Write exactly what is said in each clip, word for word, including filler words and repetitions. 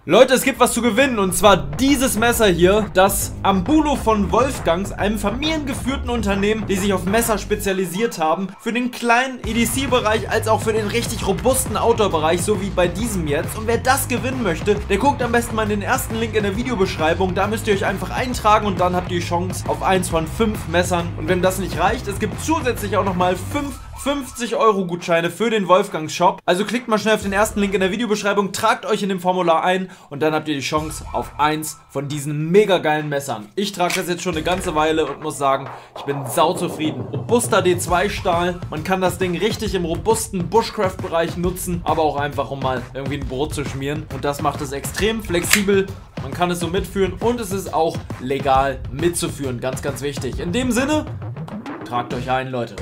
Leute, es gibt was zu gewinnen und zwar dieses Messer hier, das Ambulo von Wolfgangs, einem familiengeführten Unternehmen, die sich auf Messer spezialisiert haben, für den kleinen E D C-Bereich als auch für den richtig robusten Outdoor-Bereich, so wie bei diesem jetzt. Und wer das gewinnen möchte, der guckt am besten mal in den ersten Link in der Videobeschreibung, da müsst ihr euch einfach eintragen und dann habt ihr die Chance auf eins von fünf Messern. Und wenn das nicht reicht, es gibt zusätzlich auch nochmal fünf fünfzig Euro Gutscheine für den Wolfgangs Shop. Also klickt mal schnell auf den ersten Link in der Videobeschreibung, tragt euch in dem Formular ein und dann habt ihr die Chance auf eins von diesen mega geilen Messern. Ich trage das jetzt schon eine ganze Weile und muss sagen, ich bin sauzufrieden. Robuster D zwei Stahl, man kann das Ding richtig im robusten Bushcraft-Bereich nutzen, aber auch einfach, um mal irgendwie ein Brot zu schmieren. Und das macht es extrem flexibel. Man kann es so mitführen und es ist auch legal mitzuführen. Ganz, ganz wichtig. In dem Sinne, tragt euch ein, Leute.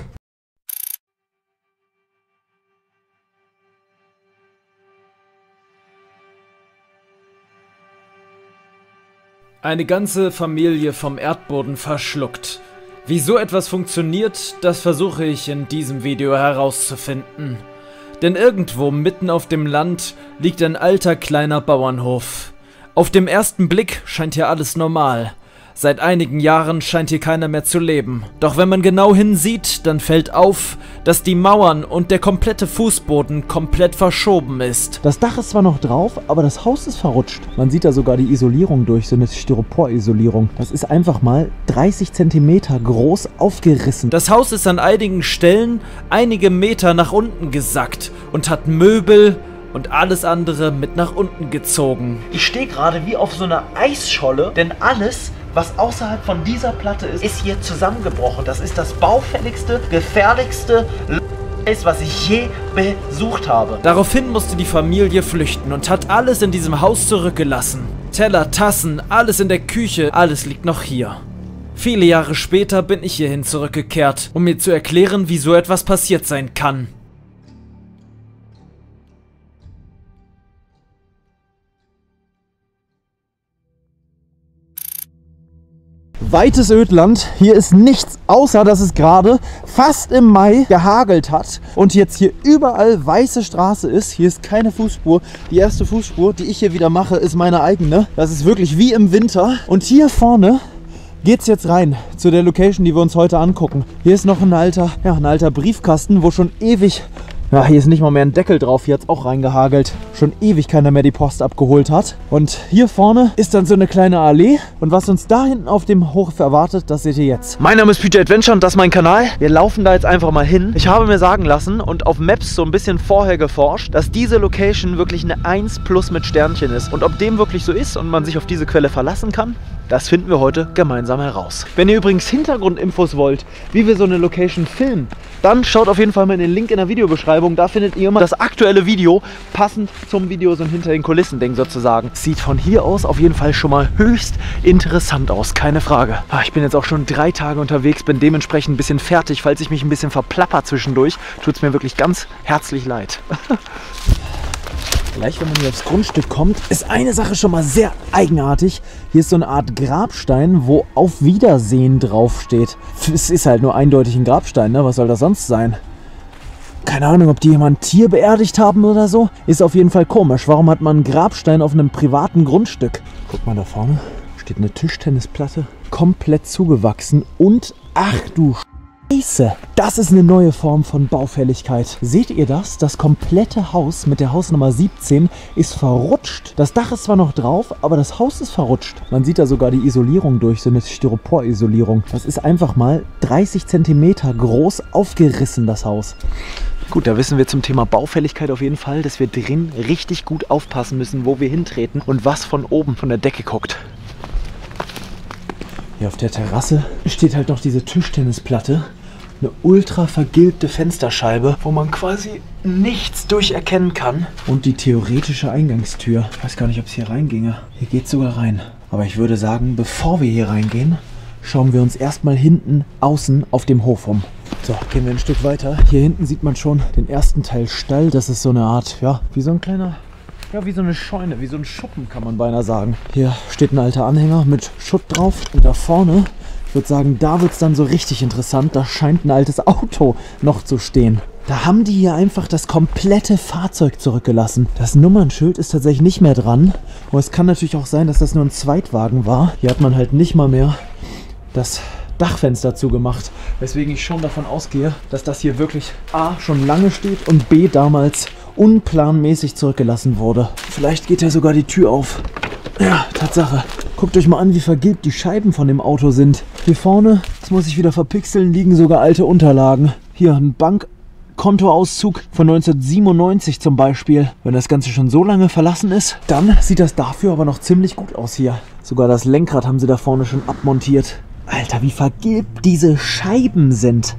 Eine ganze Familie vom Erdboden verschluckt. Wie so etwas funktioniert, das versuche ich in diesem Video herauszufinden. Denn irgendwo mitten auf dem Land liegt ein alter kleiner Bauernhof. Auf dem ersten Blick scheint hier alles normal. Seit einigen Jahren scheint hier keiner mehr zu leben. Doch wenn man genau hinsieht, dann fällt auf, dass die Mauern und der komplette Fußboden komplett verschoben ist. Das Dach ist zwar noch drauf, aber das Haus ist verrutscht. Man sieht da sogar die Isolierung durch, so eine Styropor-Isolierung. Das ist einfach mal dreißig Zentimeter groß aufgerissen. Das Haus ist an einigen Stellen einige Meter nach unten gesackt und hat Möbel und alles andere mit nach unten gezogen. Ich stehe gerade wie auf so einer Eisscholle, denn alles, was außerhalb von dieser Platte ist, ist hier zusammengebrochen. Das ist das baufälligste, gefährlichste Eis, was ich je besucht habe. Daraufhin musste die Familie flüchten und hat alles in diesem Haus zurückgelassen. Teller, Tassen, alles in der Küche, alles liegt noch hier. Viele Jahre später bin ich hierhin zurückgekehrt, um mir zu erklären, wie so etwas passiert sein kann. Weites Ödland, hier ist nichts, außer dass es gerade fast im Mai gehagelt hat und jetzt hier überall weiße Straße ist. Hier ist keine Fußspur. Die erste Fußspur, die ich hier wieder mache, ist meine eigene. Das ist wirklich wie im Winter. Und hier vorne geht's jetzt rein zu der Location, die wir uns heute angucken. Hier ist noch ein alter, ja, ein alter Briefkasten, wo schon ewig... Ja, hier ist nicht mal mehr ein Deckel drauf, hier hat es auch reingehagelt. Schon ewig keiner mehr die Post abgeholt hat. Und hier vorne ist dann so eine kleine Allee. Und was uns da hinten auf dem Hof erwartet, das seht ihr jetzt. Mein Name ist Peter Adventure und das ist mein Kanal. Wir laufen da jetzt einfach mal hin. Ich habe mir sagen lassen und auf Maps so ein bisschen vorher geforscht, dass diese Location wirklich eine eins plus mit Sternchen ist. Und ob dem wirklich so ist und man sich auf diese Quelle verlassen kann, das finden wir heute gemeinsam heraus. Wenn ihr übrigens Hintergrundinfos wollt, wie wir so eine Location filmen, dann schaut auf jeden Fall mal in den Link in der Videobeschreibung. Da findet ihr immer das aktuelle Video, passend zum Video, so ein hinter den Kulissen-Ding sozusagen. Sieht von hier aus auf jeden Fall schon mal höchst interessant aus, keine Frage. Ich bin jetzt auch schon drei Tage unterwegs, bin dementsprechend ein bisschen fertig. Falls ich mich ein bisschen verplapper zwischendurch, tut es mir wirklich ganz herzlich leid. Gleich, wenn man hier aufs Grundstück kommt, ist eine Sache schon mal sehr eigenartig. Hier ist so eine Art Grabstein, wo Auf Wiedersehen draufsteht. Es ist halt nur eindeutig ein Grabstein, ne? Was soll das sonst sein? Keine Ahnung, ob die jemand ein Tier beerdigt haben oder so. Ist auf jeden Fall komisch. Warum hat man einen Grabstein auf einem privaten Grundstück? Guck mal da vorne, steht eine Tischtennisplatte. Komplett zugewachsen und ach du Scheiße, das ist eine neue Form von Baufälligkeit. Seht ihr das? Das komplette Haus mit der Hausnummer siebzehn ist verrutscht. Das Dach ist zwar noch drauf, aber das Haus ist verrutscht. Man sieht da sogar die Isolierung durch, so eine Styropor-Isolierung. Das ist einfach mal dreißig Zentimeter groß aufgerissen, das Haus. Gut, da wissen wir zum Thema Baufälligkeit auf jeden Fall, dass wir drin richtig gut aufpassen müssen, wo wir hintreten und was von oben von der Decke guckt. Hier auf der Terrasse steht halt noch diese Tischtennisplatte. Eine ultra vergilbte Fensterscheibe, wo man quasi nichts durcherkennen kann. Und die theoretische Eingangstür. Ich weiß gar nicht, ob es hier reinginge. Hier geht es sogar rein. Aber ich würde sagen, bevor wir hier reingehen, schauen wir uns erstmal hinten außen auf dem Hof um. So, gehen wir ein Stück weiter. Hier hinten sieht man schon den ersten Teil Stall. Das ist so eine Art, ja, wie so ein kleiner... Ja, wie so eine Scheune, wie so ein Schuppen, kann man beinahe sagen. Hier steht ein alter Anhänger mit Schutt drauf. Und da vorne, ich würde sagen, da wird es dann so richtig interessant. Da scheint ein altes Auto noch zu stehen. Da haben die hier einfach das komplette Fahrzeug zurückgelassen. Das Nummernschild ist tatsächlich nicht mehr dran. Aber es kann natürlich auch sein, dass das nur ein Zweitwagen war. Hier hat man halt nicht mal mehr das Dachfenster zugemacht. Weswegen ich schon davon ausgehe, dass das hier wirklich A schon lange steht und B damals unplanmäßig zurückgelassen wurde. Vielleicht geht ja sogar die Tür auf. Ja, Tatsache. Guckt euch mal an, wie vergilbt die Scheiben von dem Auto sind. Hier vorne, das muss ich wieder verpixeln, liegen sogar alte Unterlagen. Hier ein Bankkontoauszug von neunzehnhundertsiebenundneunzig zum Beispiel. Wenn das Ganze schon so lange verlassen ist, dann sieht das dafür aber noch ziemlich gut aus hier. Sogar das Lenkrad haben sie da vorne schon abmontiert. Alter, wie vergilbt diese Scheiben sind.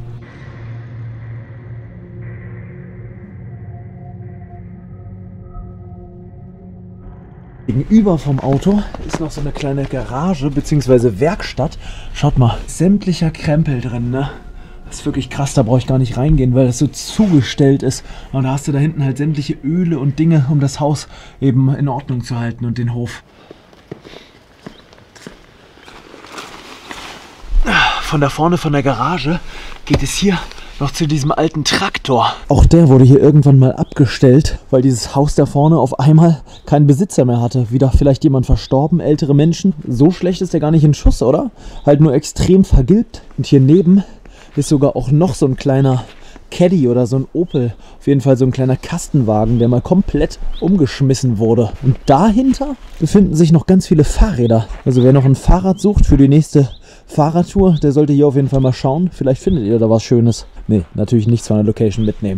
Gegenüber vom Auto ist noch so eine kleine Garage bzw. Werkstatt. Schaut mal, sämtlicher Krempel drin, ne? Das ist wirklich krass, da brauche ich gar nicht reingehen, weil das so zugestellt ist. Und da hast du da hinten halt sämtliche Öle und Dinge, um das Haus eben in Ordnung zu halten und den Hof. Von da vorne von der Garage geht es hier noch zu diesem alten Traktor. Auch der wurde hier irgendwann mal abgestellt, weil dieses Haus da vorne auf einmal keinen Besitzer mehr hatte. Wieder vielleicht jemand verstorben, ältere Menschen. So schlecht ist der gar nicht in Schuss, oder? Halt nur extrem vergilbt. Und hier neben ist sogar auch noch so ein kleiner Caddy oder so ein Opel. Auf jeden Fall so ein kleiner Kastenwagen, der mal komplett umgeschmissen wurde. Und dahinter befinden sich noch ganz viele Fahrräder. Also wer noch ein Fahrrad sucht für die nächste Fahrradtour, der sollte hier auf jeden Fall mal schauen. Vielleicht findet ihr da was Schönes. Ne, natürlich nichts von der Location mitnehmen.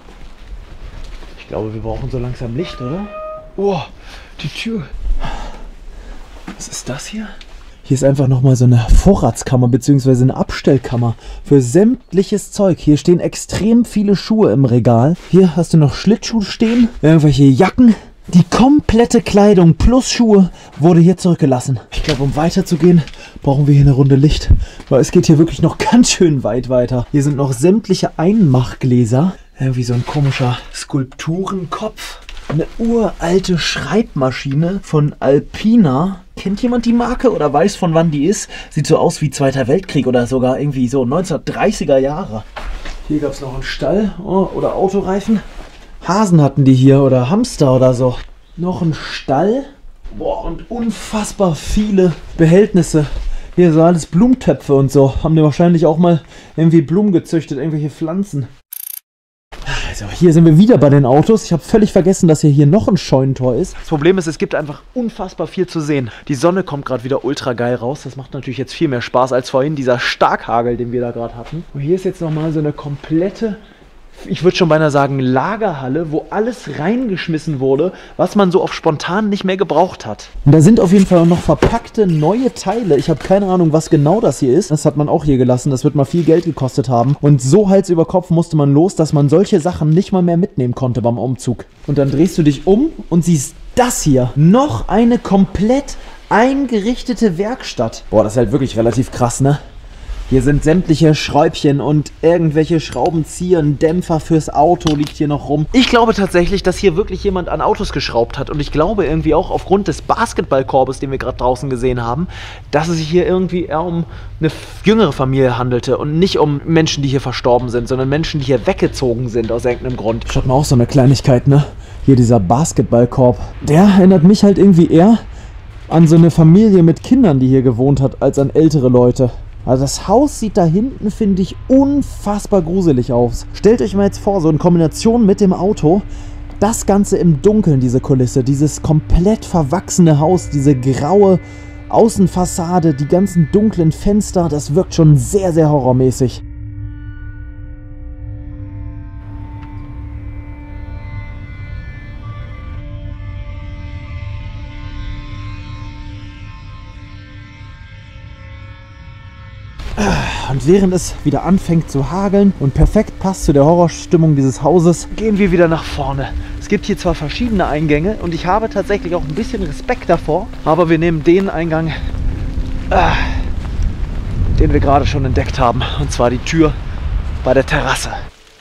Ich glaube, wir brauchen so langsam Licht, oder? Oh, die Tür. Was ist das hier? Hier ist einfach nochmal so eine Vorratskammer bzw. eine Abstellkammer für sämtliches Zeug. Hier stehen extrem viele Schuhe im Regal. Hier hast du noch Schlittschuhe stehen, irgendwelche Jacken. Die komplette Kleidung plus Schuhe wurde hier zurückgelassen. Ich glaube, um weiterzugehen, brauchen wir hier eine Runde Licht. Weil es geht hier wirklich noch ganz schön weit weiter. Hier sind noch sämtliche Einmachgläser. Irgendwie so ein komischer Skulpturenkopf. Eine uralte Schreibmaschine von Alpina. Kennt jemand die Marke oder weiß, von wann die ist? Sieht so aus wie Zweiter Weltkrieg oder sogar irgendwie so neunzehnhundertdreißiger Jahre. Hier gab es noch einen Stall oh, oder Autoreifen. Hasen hatten die hier oder Hamster oder so. Noch ein Stall. Boah, und unfassbar viele Behältnisse. Hier so alles Blumentöpfe und so. Haben die wahrscheinlich auch mal irgendwie Blumen gezüchtet, irgendwelche Pflanzen. Also hier sind wir wieder bei den Autos. Ich habe völlig vergessen, dass hier, hier noch ein Scheunentor ist. Das Problem ist, es gibt einfach unfassbar viel zu sehen. Die Sonne kommt gerade wieder ultra geil raus. Das macht natürlich jetzt viel mehr Spaß als vorhin dieser Starkhagel, den wir da gerade hatten. Und hier ist jetzt nochmal so eine komplette, ich würde schon beinahe sagen, Lagerhalle, wo alles reingeschmissen wurde, was man so auf spontan nicht mehr gebraucht hat. Und da sind auf jeden Fall auch noch verpackte neue Teile. Ich habe keine Ahnung, was genau das hier ist. Das hat man auch hier gelassen. Das wird mal viel Geld gekostet haben. Und so Hals über Kopf musste man los, dass man solche Sachen nicht mal mehr mitnehmen konnte beim Umzug. Und dann drehst du dich um und siehst das hier. Noch eine komplett eingerichtete Werkstatt. Boah, das ist halt wirklich relativ krass, ne? Hier sind sämtliche Schräubchen und irgendwelche Schraubenzieher, ein Dämpfer fürs Auto liegt hier noch rum. Ich glaube tatsächlich, dass hier wirklich jemand an Autos geschraubt hat. Und ich glaube irgendwie auch aufgrund des Basketballkorbes, den wir gerade draußen gesehen haben, dass es sich hier irgendwie eher um eine jüngere Familie handelte und nicht um Menschen, die hier verstorben sind, sondern Menschen, die hier weggezogen sind aus irgendeinem Grund. Schaut mal, auch so eine Kleinigkeit, ne? Hier dieser Basketballkorb. Der erinnert mich halt irgendwie eher an so eine Familie mit Kindern, die hier gewohnt hat, als an ältere Leute. Also das Haus sieht da hinten, finde ich, unfassbar gruselig aus. Stellt euch mal jetzt vor, so in Kombination mit dem Auto, das Ganze im Dunkeln, diese Kulisse, dieses komplett verwachsene Haus, diese graue Außenfassade, die ganzen dunklen Fenster, das wirkt schon sehr, sehr horrormäßig. Und während es wieder anfängt zu hageln und perfekt passt zu der Horrorstimmung dieses Hauses, gehen wir wieder nach vorne. Es gibt hier zwar verschiedene Eingänge und ich habe tatsächlich auch ein bisschen Respekt davor, aber wir nehmen den Eingang, äh, den wir gerade schon entdeckt haben, und zwar die Tür bei der Terrasse.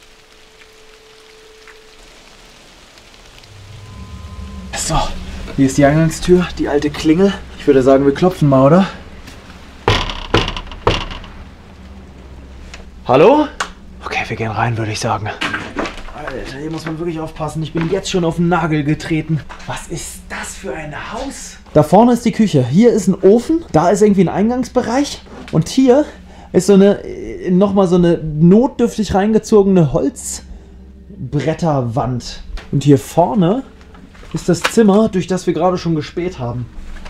So, hier ist die Eingangstür, die alte Klingel. Ich würde sagen, wir klopfen mal, oder? Hallo? Okay, wir gehen rein, würde ich sagen. Alter, hier muss man wirklich aufpassen. Ich bin jetzt schon auf den Nagel getreten. Was ist das für ein Haus? Da vorne ist die Küche. Hier ist ein Ofen. Da ist irgendwie ein Eingangsbereich. Und hier ist so eine, nochmal so eine notdürftig reingezogene Holzbretterwand. Und hier vorne ist das Zimmer, durch das wir gerade schon gespäht haben.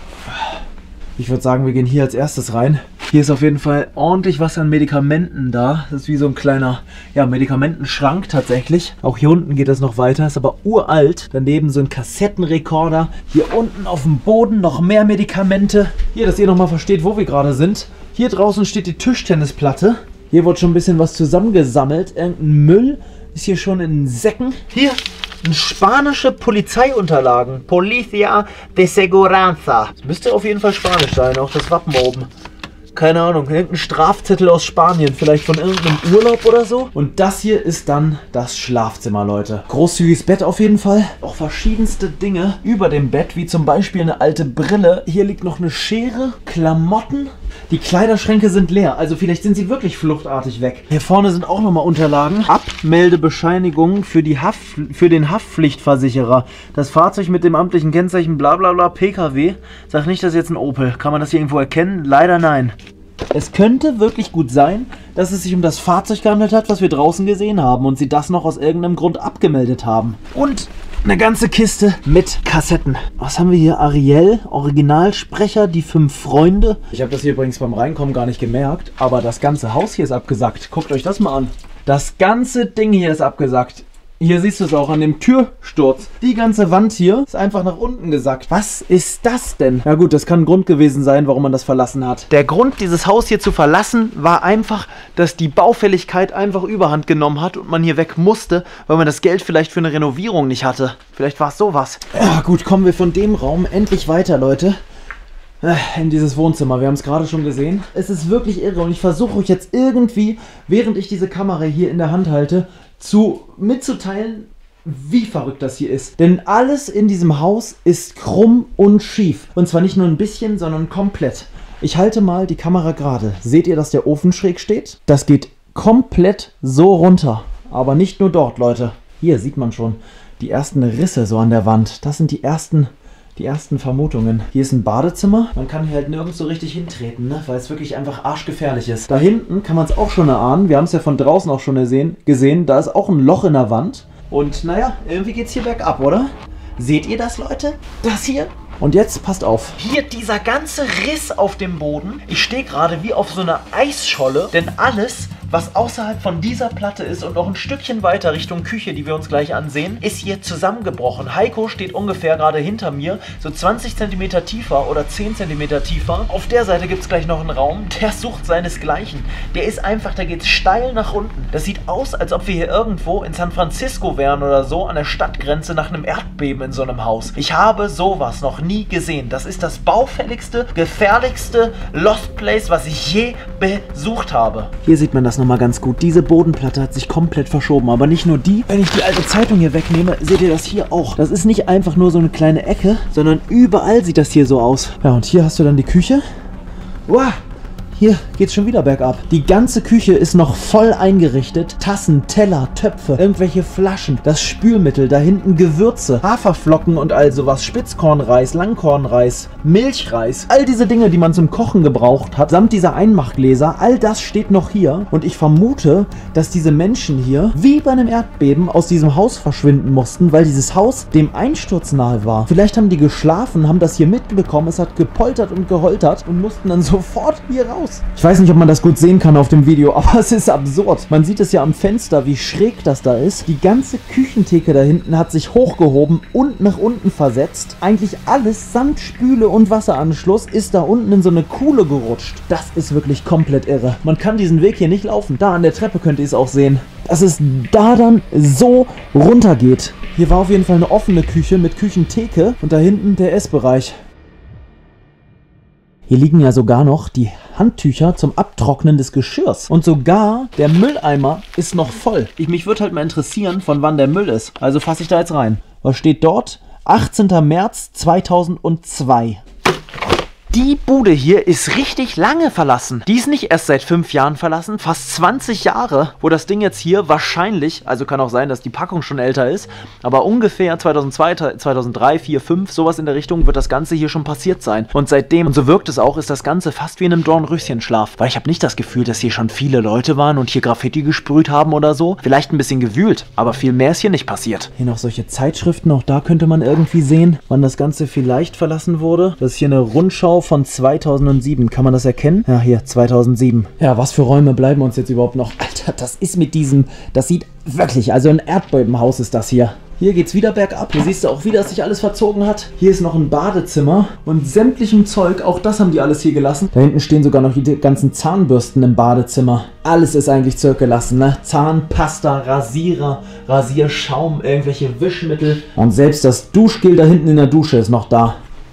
Ich würde sagen, wir gehen hier als erstes rein. Hier ist auf jeden Fall ordentlich was an Medikamenten da. Das ist wie so ein kleiner, ja, Medikamentenschrank tatsächlich. Auch hier unten geht das noch weiter, ist aber uralt. Daneben so ein Kassettenrekorder. Hier unten auf dem Boden noch mehr Medikamente. Hier, dass ihr nochmal versteht, wo wir gerade sind. Hier draußen steht die Tischtennisplatte. Hier wird schon ein bisschen was zusammengesammelt. Irgendein Müll ist hier schon in Säcken. Hier spanische Polizeiunterlagen. Policia de Seguranza. Das müsste auf jeden Fall Spanisch sein, auch das Wappen oben. Keine Ahnung, irgendein Strafzettel aus Spanien, vielleicht von irgendeinem Urlaub oder so. Und das hier ist dann das Schlafzimmer, Leute. Großzügiges Bett auf jeden Fall. Auch verschiedenste Dinge über dem Bett, wie zum Beispiel eine alte Brille. Hier liegt noch eine Schere, Klamotten. Die Kleiderschränke sind leer, also vielleicht sind sie wirklich fluchtartig weg. Hier vorne sind auch nochmal Unterlagen. Abmeldebescheinigung für, die Haft, für den Haftpflichtversicherer. Das Fahrzeug mit dem amtlichen Kennzeichen bla bla bla P K W. Sag nicht, das ist jetzt ein Opel. Kann man das hier irgendwo erkennen? Leider nein. Es könnte wirklich gut sein, dass es sich um das Fahrzeug gehandelt hat, was wir draußen gesehen haben und sie das noch aus irgendeinem Grund abgemeldet haben. Und eine ganze Kiste mit Kassetten. Was haben wir hier? Ariel, Originalsprecher, die fünf Freunde. Ich habe das hier übrigens beim Reinkommen gar nicht gemerkt, aber das ganze Haus hier ist abgesackt. Guckt euch das mal an. Das ganze Ding hier ist abgesackt. Hier siehst du es auch an dem Türsturz. Die ganze Wand hier ist einfach nach unten gesackt. Was ist das denn? Ja gut, das kann ein Grund gewesen sein, warum man das verlassen hat. Der Grund, dieses Haus hier zu verlassen, war einfach, dass die Baufälligkeit einfach überhand genommen hat und man hier weg musste, weil man das Geld vielleicht für eine Renovierung nicht hatte. Vielleicht war es sowas. Ja gut, kommen wir von dem Raum endlich weiter, Leute. In dieses Wohnzimmer. Wir haben es gerade schon gesehen. Es ist wirklich irre und ich versuche euch jetzt irgendwie, während ich diese Kamera hier in der Hand halte, zu mitzuteilen, wie verrückt das hier ist. Denn alles in diesem Haus ist krumm und schief. Und zwar nicht nur ein bisschen, sondern komplett. Ich halte mal die Kamera gerade. Seht ihr, dass der Ofen schräg steht? Das geht komplett so runter. Aber nicht nur dort, Leute. Hier sieht man schon die ersten Risse so an der Wand. Das sind die ersten... Die ersten Vermutungen. Hier ist ein Badezimmer. Man kann hier halt nirgends so richtig hintreten, ne? Weil es wirklich einfach arschgefährlich ist. Da hinten kann man es auch schon erahnen. Wir haben es ja von draußen auch schon gesehen, gesehen. Da ist auch ein Loch in der Wand. Und naja, irgendwie geht es hier bergab, oder? Seht ihr das, Leute? Das hier? Und jetzt passt auf. Hier dieser ganze Riss auf dem Boden. Ich stehe gerade wie auf so einer Eisscholle. Denn alles, was außerhalb von dieser Platte ist und noch ein Stückchen weiter Richtung Küche, die wir uns gleich ansehen, ist hier zusammengebrochen. Heiko steht ungefähr gerade hinter mir, so zwanzig Zentimeter tiefer oder zehn Zentimeter tiefer. Auf der Seite gibt es gleich noch einen Raum, der sucht seinesgleichen. Der ist einfach, da geht es steil nach unten. Das sieht aus, als ob wir hier irgendwo in San Francisco wären oder so, an der Stadtgrenze nach einem Erdbeben in so einem Haus. Ich habe sowas noch nie gesehen. Das ist das baufälligste, gefährlichste Lost Place, was ich je besucht habe. Hier sieht man das nochmal ganz gut. Diese Bodenplatte hat sich komplett verschoben. Aber nicht nur die. Wenn ich die alte Zeitung hier wegnehme, seht ihr das hier auch. Das ist nicht einfach nur so eine kleine Ecke, sondern überall sieht das hier so aus. Ja, und hier hast du dann die Küche. Wow! Hier geht's schon wieder bergab. Die ganze Küche ist noch voll eingerichtet. Tassen, Teller, Töpfe, irgendwelche Flaschen, das Spülmittel, da hinten Gewürze, Haferflocken und all sowas, Spitzkornreis, Langkornreis, Milchreis. All diese Dinge, die man zum Kochen gebraucht hat, samt dieser Einmachgläser, all das steht noch hier. Und ich vermute, dass diese Menschen hier, wie bei einem Erdbeben, aus diesem Haus verschwinden mussten, weil dieses Haus dem Einsturz nahe war. Vielleicht haben die geschlafen, haben das hier mitbekommen, es hat gepoltert und geholtert und mussten dann sofort hier raus. Ich weiß nicht, ob man das gut sehen kann auf dem Video, aber es ist absurd. Man sieht es ja am Fenster, wie schräg das da ist. Die ganze Küchentheke da hinten hat sich hochgehoben und nach unten versetzt. Eigentlich alles samt Spüle und Wasseranschluss ist da unten in so eine Kuhle gerutscht. Das ist wirklich komplett irre. Man kann diesen Weg hier nicht laufen. Da an der Treppe könnt ihr es auch sehen. Dass es da dann so runter geht. Hier war auf jeden Fall eine offene Küche mit Küchentheke und da hinten der Essbereich. Hier liegen ja sogar noch die Handtücher zum Abtrocknen des Geschirrs. Und sogar der Mülleimer ist noch voll. Ich, mich würde halt mal interessieren, von wann der Müll ist. Also fasse ich da jetzt rein. Was steht dort? achtzehnter März zweitausendzwei. Die Bude hier ist richtig lange verlassen. Die ist nicht erst seit fünf Jahren verlassen, fast zwanzig Jahre, wo das Ding jetzt hier wahrscheinlich, also kann auch sein, dass die Packung schon älter ist, aber ungefähr zweitausendzwei, zweitausenddrei, vier, fünf, sowas in der Richtung wird das Ganze hier schon passiert sein. Und seitdem, und so wirkt es auch, ist das Ganze fast wie in einem Dornröschenschlaf. Weil ich habe nicht das Gefühl, dass hier schon viele Leute waren und hier Graffiti gesprüht haben oder so. Vielleicht ein bisschen gewühlt, aber viel mehr ist hier nicht passiert. Hier noch solche Zeitschriften, auch da könnte man irgendwie sehen, wann das Ganze vielleicht verlassen wurde. Das ist hier eine Rundschau von zweitausendsieben. Kann man das erkennen? Ja, hier, zweitausendsieben. Ja, was für Räume bleiben uns jetzt überhaupt noch? Alter, das ist mit diesem, das sieht wirklich, also ein Erdbebenhaus ist das hier. Hier geht's wieder bergab. Hier siehst du auch wieder, dass sich alles verzogen hat. Hier ist noch ein Badezimmer und sämtlichem Zeug, auch das haben die alles hier gelassen. Da hinten stehen sogar noch die ganzen Zahnbürsten im Badezimmer. Alles ist eigentlich zurückgelassen, ne? Zahnpasta, Rasierer, Rasierschaum, irgendwelche Wischmittel. Und selbst das Duschgel da hinten in der Dusche ist noch da.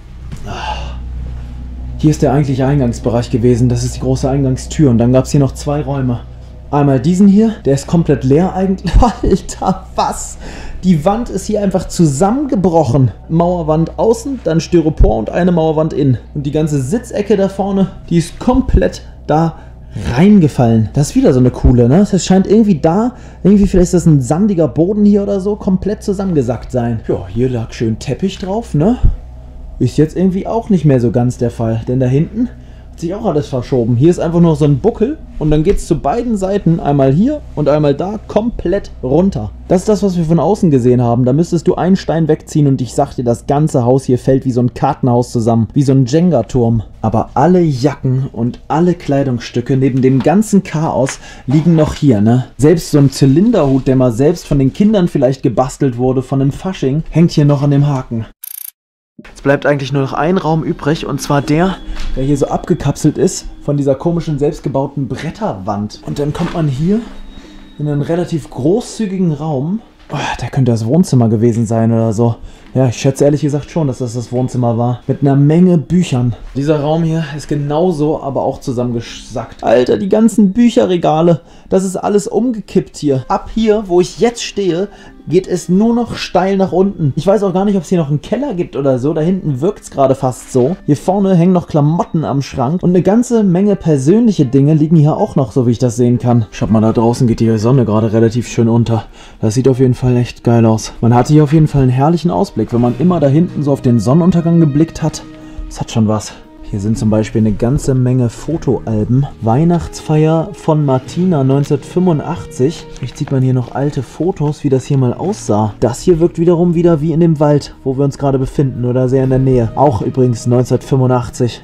Hier ist der eigentliche Eingangsbereich gewesen. Das ist die große Eingangstür. Und dann gab es hier noch zwei Räume. Einmal diesen hier, der ist komplett leer eigentlich. Alter, was? Die Wand ist hier einfach zusammengebrochen. Mauerwand außen, dann Styropor und eine Mauerwand innen. Und die ganze Sitzecke da vorne, die ist komplett da reingefallen. Das ist wieder so eine coole, ne? Das scheint irgendwie da, irgendwie vielleicht ist das ein sandiger Boden hier oder so, komplett zusammengesackt sein. Ja, hier lag schön Teppich drauf, ne? Ist jetzt irgendwie auch nicht mehr so ganz der Fall. Denn da hinten hat sich auch alles verschoben. Hier ist einfach nur so ein Buckel und dann geht es zu beiden Seiten, einmal hier und einmal da, komplett runter. Das ist das, was wir von außen gesehen haben. Da müsstest du einen Stein wegziehen und ich sag dir, das ganze Haus hier fällt wie so ein Kartenhaus zusammen. Wie so ein Jenga-Turm. Aber alle Jacken und alle Kleidungsstücke neben dem ganzen Chaos liegen noch hier, ne? Selbst so ein Zylinderhut, der mal selbst von den Kindern vielleicht gebastelt wurde, von einem Fasching, hängt hier noch an dem Haken. Jetzt bleibt eigentlich nur noch ein Raum übrig und zwar der, der hier so abgekapselt ist von dieser komischen selbstgebauten Bretterwand. Und dann kommt man hier in einen relativ großzügigen Raum. Oh, der könnte das Wohnzimmer gewesen sein oder so. Ja, ich schätze ehrlich gesagt schon, dass das das Wohnzimmer war. Mit einer Menge Büchern. Dieser Raum hier ist genauso, aber auch zusammengesackt. Alter, die ganzen Bücherregale. Das ist alles umgekippt hier. Ab hier, wo ich jetzt stehe, geht es nur noch steil nach unten. Ich weiß auch gar nicht, ob es hier noch einen Keller gibt oder so. Da hinten wirkt es gerade fast so. Hier vorne hängen noch Klamotten am Schrank. Und eine ganze Menge persönliche Dinge liegen hier auch noch, so wie ich das sehen kann. Schaut mal, da draußen geht die Sonne gerade relativ schön unter. Das sieht auf jeden Fall echt geil aus. Man hat hier auf jeden Fall einen herrlichen Ausblick, wenn man immer da hinten so auf den Sonnenuntergang geblickt hat. Das hat schon was. Hier sind zum Beispiel eine ganze Menge Fotoalben. Weihnachtsfeier von Martina neunzehnhundertfünfundachtzig. Vielleicht sieht man hier noch alte Fotos, wie das hier mal aussah. Das hier wirkt wiederum wieder wie in dem Wald, wo wir uns gerade befinden oder sehr in der Nähe. Auch übrigens neunzehnhundertfünfundachtzig.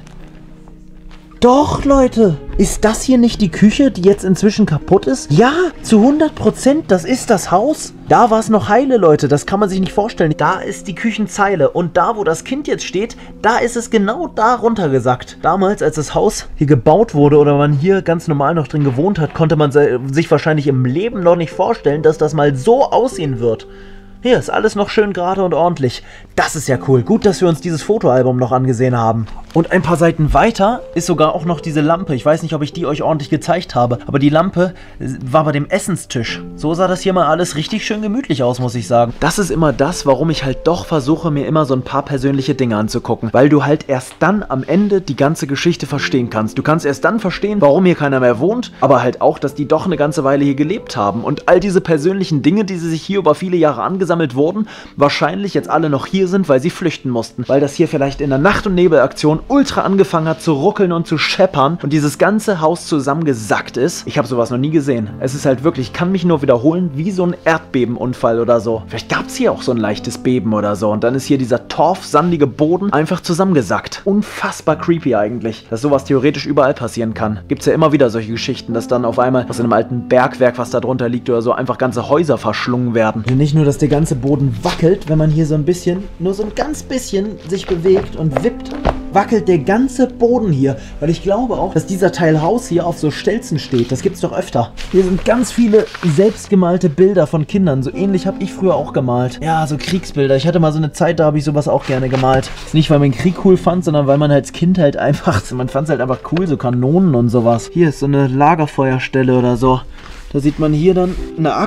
Doch, Leute! Ist das hier nicht die Küche, die jetzt inzwischen kaputt ist? Ja, zu hundert Prozent, das ist das Haus. Da war es noch heile, Leute, das kann man sich nicht vorstellen. Da ist die Küchenzeile und da, wo das Kind jetzt steht, da ist es genau da runtergesackt. Damals, als das Haus hier gebaut wurde oder man hier ganz normal noch drin gewohnt hat, konnte man sich wahrscheinlich im Leben noch nicht vorstellen, dass das mal so aussehen wird. Hier ist alles noch schön gerade und ordentlich. Das ist ja cool. Gut, dass wir uns dieses Fotoalbum noch angesehen haben. Und ein paar Seiten weiter ist sogar auch noch diese Lampe. Ich weiß nicht, ob ich die euch ordentlich gezeigt habe, aber die Lampe war bei dem Essenstisch. So sah das hier mal alles richtig schön gemütlich aus, muss ich sagen. Das ist immer das, warum ich halt doch versuche, mir immer so ein paar persönliche Dinge anzugucken. Weil du halt erst dann am Ende die ganze Geschichte verstehen kannst. Du kannst erst dann verstehen, warum hier keiner mehr wohnt, aber halt auch, dass die doch eine ganze Weile hier gelebt haben. Und all diese persönlichen Dinge, die sie sich hier über viele Jahre angesammelt wurden, wahrscheinlich jetzt alle noch hier sind, weil sie flüchten mussten. Weil das hier vielleicht in der Nacht- und Nebelaktion ultra angefangen hat zu ruckeln und zu scheppern und dieses ganze Haus zusammengesackt ist. Ich habe sowas noch nie gesehen. Es ist halt wirklich, ich kann mich nur wiederholen, wie so ein Erdbebenunfall oder so. Vielleicht gab es hier auch so ein leichtes Beben oder so und dann ist hier dieser torfsandige Boden einfach zusammengesackt. Unfassbar creepy eigentlich, dass sowas theoretisch überall passieren kann. Gibt es ja immer wieder solche Geschichten, dass dann auf einmal aus einem alten Bergwerk, was da drunter liegt oder so, einfach ganze Häuser verschlungen werden. Und nicht nur, dass der ganze Boden wackelt, wenn man hier so ein bisschen, nur so ein ganz bisschen sich bewegt und wippt, wackelt der ganze Boden hier, weil ich glaube auch, dass dieser Teil Haus hier auf so Stelzen steht. Das gibt's doch öfter. Hier sind ganz viele selbstgemalte Bilder von Kindern. So ähnlich habe ich früher auch gemalt. Ja, so Kriegsbilder. Ich hatte mal so eine Zeit, da habe ich sowas auch gerne gemalt. Ist nicht, weil man den Krieg cool fand, sondern weil man als Kind halt einfach, man fand es halt einfach cool, so Kanonen und sowas. Hier ist so eine Lagerfeuerstelle oder so. Da sieht man hier dann eine Axt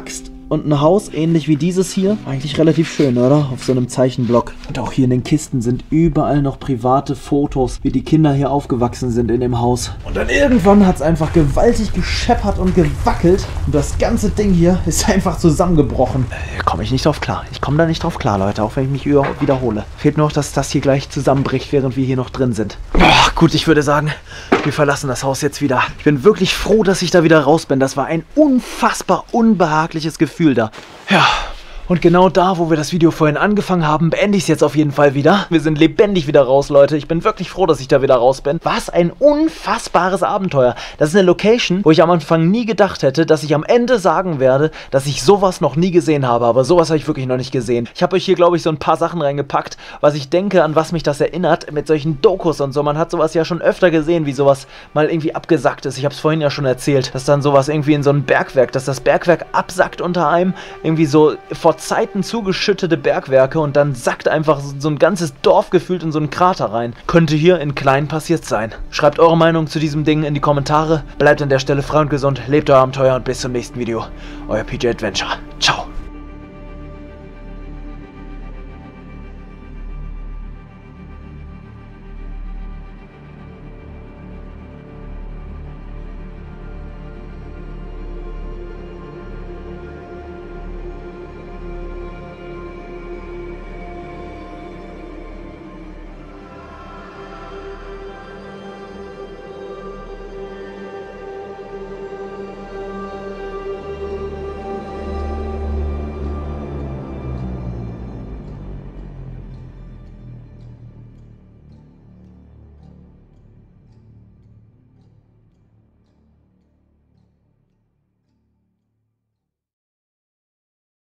Und ein Haus, ähnlich wie dieses hier, eigentlich relativ schön, oder? Auf so einem Zeichenblock. Und auch hier in den Kisten sind überall noch private Fotos, wie die Kinder hier aufgewachsen sind in dem Haus. Und dann irgendwann hat es einfach gewaltig gescheppert und gewackelt. Und das ganze Ding hier ist einfach zusammengebrochen. Hier komme ich nicht drauf klar. Ich komme da nicht drauf klar, Leute, auch wenn ich mich wiederhole. Fehlt nur noch, dass das hier gleich zusammenbricht, während wir hier noch drin sind. Boah, gut, ich würde sagen, wir verlassen das Haus jetzt wieder. Ich bin wirklich froh, dass ich da wieder raus bin. Das war ein unfassbar unbehagliches Gefühl da. Ja. Und genau da, wo wir das Video vorhin angefangen haben, beende ich es jetzt auf jeden Fall wieder. Wir sind lebendig wieder raus, Leute. Ich bin wirklich froh, dass ich da wieder raus bin. Was ein unfassbares Abenteuer. Das ist eine Location, wo ich am Anfang nie gedacht hätte, dass ich am Ende sagen werde, dass ich sowas noch nie gesehen habe. Aber sowas habe ich wirklich noch nicht gesehen. Ich habe euch hier, glaube ich, so ein paar Sachen reingepackt, was ich denke, an was mich das erinnert, mit solchen Dokus und so. Man hat sowas ja schon öfter gesehen, wie sowas mal irgendwie abgesackt ist. Ich habe es vorhin ja schon erzählt, dass dann sowas irgendwie in so ein Bergwerk, dass das Bergwerk absackt unter einem, irgendwie so vor Zeiten zugeschüttete Bergwerke und dann sackt einfach so ein ganzes Dorf gefühlt in so einen Krater rein. Könnte hier in klein passiert sein. Schreibt eure Meinung zu diesem Ding in die Kommentare. Bleibt an der Stelle frei und gesund, lebt euer Abenteuer und bis zum nächsten Video. Euer P J Adventure. Ciao.